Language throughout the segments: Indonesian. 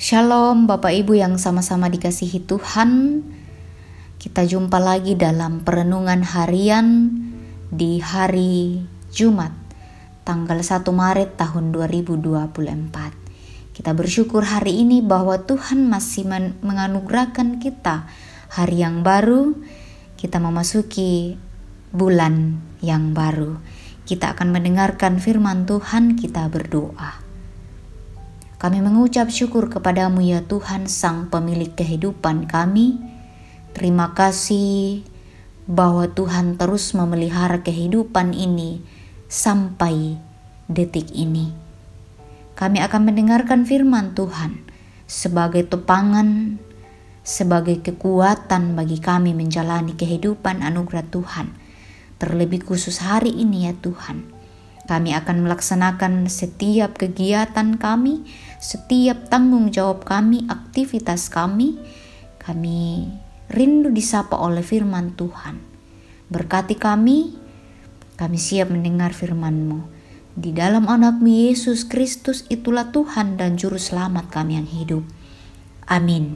Shalom Bapak Ibu yang sama-sama dikasihi Tuhan. Kita jumpa lagi dalam perenungan harian di hari Jumat tanggal 1 Maret tahun 2024. Kita bersyukur hari ini bahwa Tuhan masih menganugerahkan kita hari yang baru. Kita memasuki bulan yang baru. Kita akan mendengarkan firman Tuhan, kita berdoa. Kami mengucap syukur kepadamu ya Tuhan, Sang Pemilik kehidupan kami. Terima kasih bahwa Tuhan terus memelihara kehidupan ini sampai detik ini. Kami akan mendengarkan firman Tuhan sebagai topangan, sebagai kekuatan bagi kami menjalani kehidupan anugerah Tuhan. Terlebih khusus hari ini ya Tuhan. Kami akan melaksanakan setiap kegiatan kami, setiap tanggung jawab kami, aktivitas kami. Kami rindu disapa oleh firman Tuhan. Berkati kami siap mendengar firman-Mu. Di dalam anak-Mu Yesus Kristus, itulah Tuhan dan Juru Selamat kami yang hidup. Amin.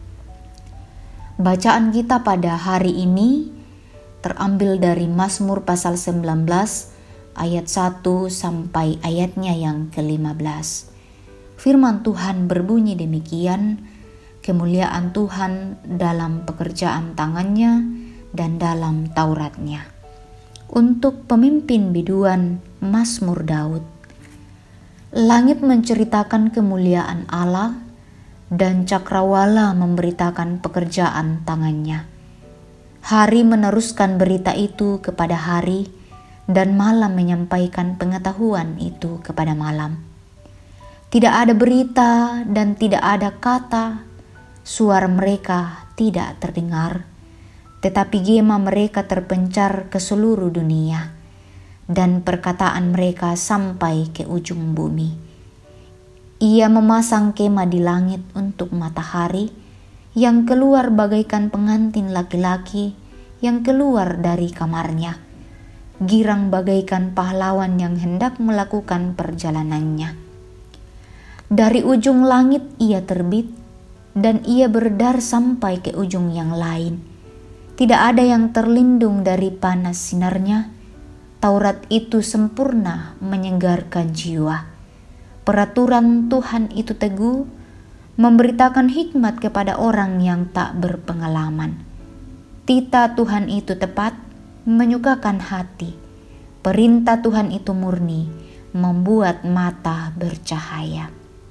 Bacaan kita pada hari ini terambil dari Mazmur pasal 19 ayat 1 sampai ayatnya yang ke-15. Firman Tuhan berbunyi demikian, kemuliaan Tuhan dalam pekerjaan tangannya dan dalam Tauratnya. Untuk pemimpin biduan, Mazmur Daud. Langit menceritakan kemuliaan Allah dan cakrawala memberitakan pekerjaan tangannya. Hari meneruskan berita itu kepada hari, dan malam menyampaikan pengetahuan itu kepada malam. Tidak ada berita dan tidak ada kata, suara mereka tidak terdengar, tetapi gema mereka terpencar ke seluruh dunia, dan perkataan mereka sampai ke ujung bumi. Ia memasang kemah di langit untuk matahari, yang keluar bagaikan pengantin laki-laki yang keluar dari kamarnya. Girang bagaikan pahlawan yang hendak melakukan perjalanannya. Dari ujung langit ia terbit, dan ia beredar sampai ke ujung yang lain. Tidak ada yang terlindung dari panas sinarnya. Taurat itu sempurna menyegarkan jiwa. Peraturan Tuhan itu teguh, memberitakan hikmat kepada orang yang tak berpengalaman. Tita Tuhan itu tepat, menyukakan hati. Perintah Tuhan itu murni, membuat mata bercahaya.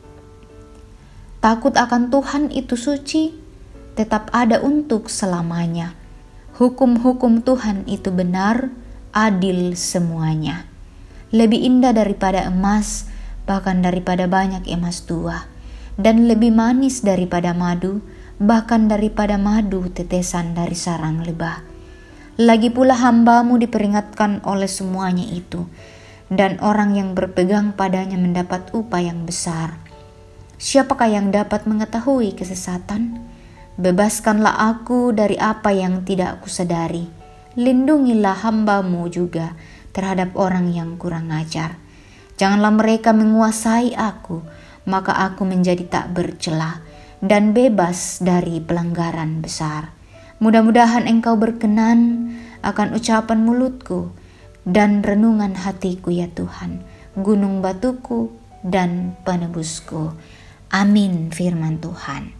Takut akan Tuhan itu suci, tetap ada untuk selamanya. Hukum-hukum Tuhan itu benar, adil semuanya. Lebih indah daripada emas, bahkan daripada banyak emas tua, dan lebih manis daripada madu, bahkan daripada madu tetesan dari sarang lebah. Lagi pula hamba-Mu diperingatkan oleh semuanya itu, dan orang yang berpegang padanya mendapat upah yang besar. Siapakah yang dapat mengetahui kesesatan? Bebaskanlah aku dari apa yang tidak kusadari. Lindungilah hamba-Mu juga terhadap orang yang kurang ajar. Janganlah mereka menguasai aku, maka aku menjadi tak bercela dan bebas dari pelanggaran besar. Mudah-mudahan Engkau berkenan akan ucapan mulutku dan renungan hatiku ya Tuhan, gunung batuku dan penebusku. Amin firman Tuhan.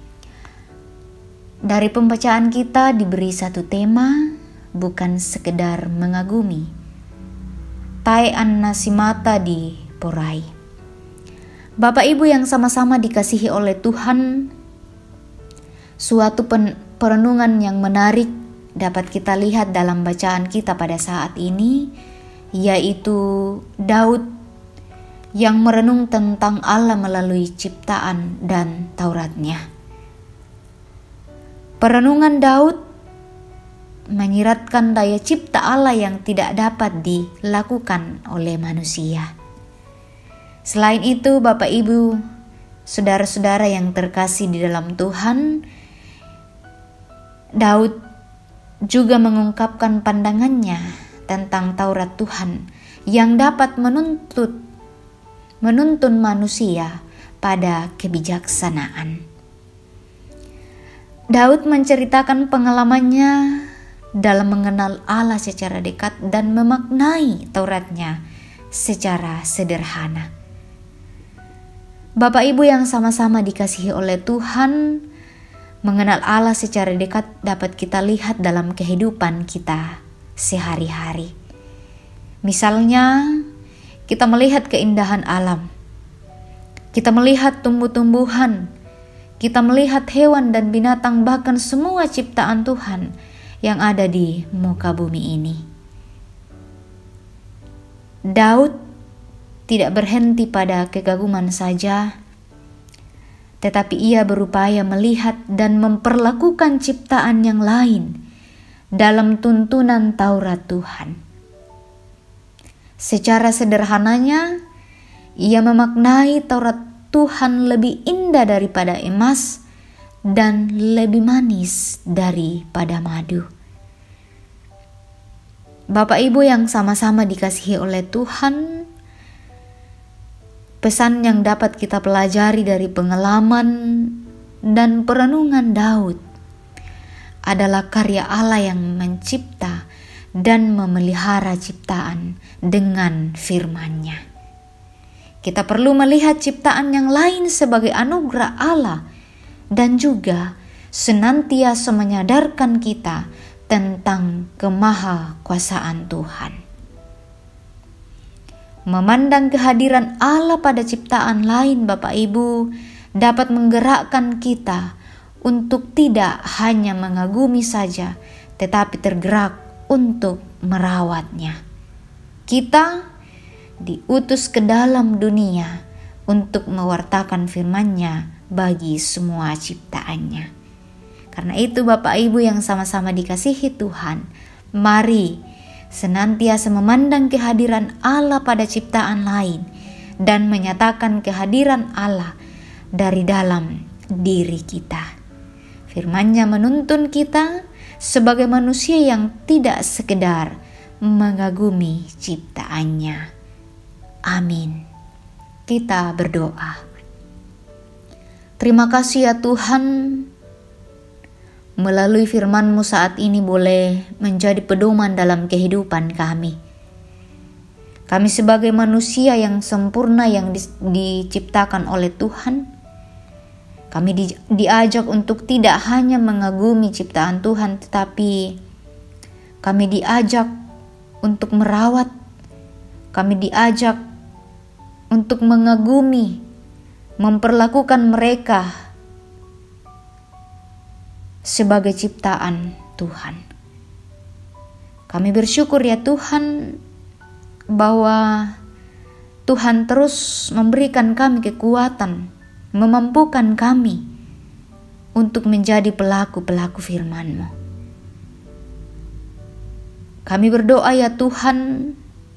Dari pembacaan kita diberi satu tema, bukan sekedar mengagumi. Tai an nasimata di porai. Bapak Ibu yang sama-sama dikasihi oleh Tuhan, suatu perenungan yang menarik dapat kita lihat dalam bacaan kita pada saat ini, yaitu Daud yang merenung tentang Allah melalui ciptaan dan Tauratnya. Perenungan Daud menyiratkan daya cipta Allah yang tidak dapat dilakukan oleh manusia. Selain itu, Bapak Ibu, saudara-saudara yang terkasih di dalam Tuhan, Daud juga mengungkapkan pandangannya tentang Taurat Tuhan yang dapat menuntun manusia pada kebijaksanaan. Daud menceritakan pengalamannya dalam mengenal Allah secara dekat dan memaknai Tauratnya secara sederhana. Bapak Ibu yang sama-sama dikasihi oleh Tuhan, mengenal Allah secara dekat dapat kita lihat dalam kehidupan kita sehari-hari. Misalnya, kita melihat keindahan alam, kita melihat tumbuh-tumbuhan, kita melihat hewan dan binatang, bahkan semua ciptaan Tuhan yang ada di muka bumi ini. Daud tidak berhenti pada kekaguman saja, tetapi ia berupaya melihat dan memperlakukan ciptaan yang lain dalam tuntunan Taurat Tuhan. Secara sederhananya, ia memaknai Taurat Tuhan lebih indah daripada emas dan lebih manis daripada madu. Bapak Ibu yang sama-sama dikasihi oleh Tuhan, pesan yang dapat kita pelajari dari pengalaman dan perenungan Daud adalah karya Allah yang mencipta dan memelihara ciptaan dengan firman-Nya. Kita perlu melihat ciptaan yang lain sebagai anugerah Allah dan juga senantiasa menyadarkan kita tentang kemahakuasaan Tuhan. Memandang kehadiran Allah pada ciptaan lain, Bapak Ibu, dapat menggerakkan kita untuk tidak hanya mengagumi saja, tetapi tergerak untuk merawatnya. Kita diutus ke dalam dunia untuk mewartakan firman-Nya bagi semua ciptaannya. Karena itu Bapak Ibu yang sama-sama dikasihi Tuhan, mari senantiasa memandang kehadiran Allah pada ciptaan lain dan menyatakan kehadiran Allah dari dalam diri kita. Firman-Nya menuntun kita sebagai manusia yang tidak sekedar mengagumi ciptaannya. Amin. Kita berdoa. Terima kasih ya Tuhan, melalui firman-Mu saat ini boleh menjadi pedoman dalam kehidupan kami. Kami sebagai manusia yang sempurna yang diciptakan oleh Tuhan, kami diajak untuk tidak hanya mengagumi ciptaan Tuhan, tetapi kami diajak untuk merawat, kami diajak untuk mengagumi, memperlakukan mereka sebagai ciptaan Tuhan. Kami bersyukur ya Tuhan bahwa Tuhan terus memberikan kami kekuatan, memampukan kami untuk menjadi pelaku-pelaku firman-Mu. Kami berdoa ya Tuhan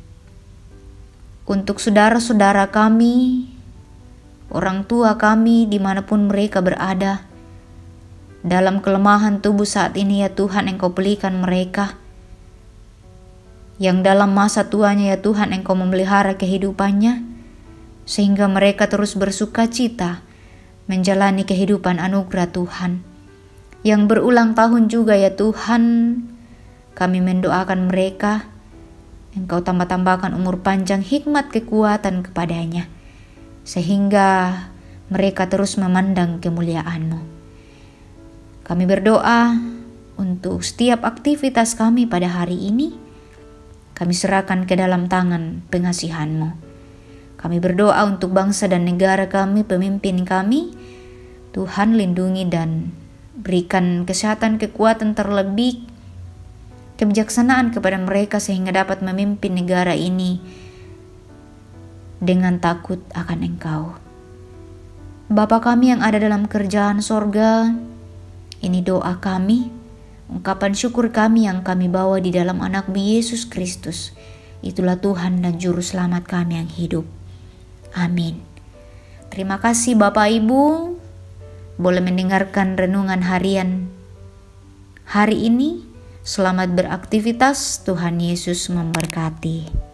untuk saudara-saudara kami, orang tua kami dimanapun mereka berada, dalam kelemahan tubuh saat ini ya Tuhan, Engkau pulihkan mereka. Yang dalam masa tuanya ya Tuhan, Engkau memelihara kehidupannya, sehingga mereka terus bersuka cita menjalani kehidupan anugerah Tuhan. Yang berulang tahun juga ya Tuhan, kami mendoakan mereka, Engkau tambah-tambahkan umur panjang, hikmat, kekuatan kepadanya, sehingga mereka terus memandang kemuliaan-Mu. Kami berdoa untuk setiap aktivitas kami pada hari ini, kami serahkan ke dalam tangan pengasihan-Mu. Kami berdoa untuk bangsa dan negara kami, pemimpin kami, Tuhan lindungi dan berikan kesehatan, kekuatan, terlebih kebijaksanaan kepada mereka sehingga dapat memimpin negara ini dengan takut akan Engkau. Bapa kami yang ada dalam kerajaan sorga, ini doa kami, ungkapan syukur kami yang kami bawa di dalam anak-Mu Yesus Kristus. Itulah Tuhan dan Juru Selamat kami yang hidup. Amin. Terima kasih Bapak Ibu, boleh mendengarkan renungan harian hari ini. Selamat beraktivitas, Tuhan Yesus memberkati.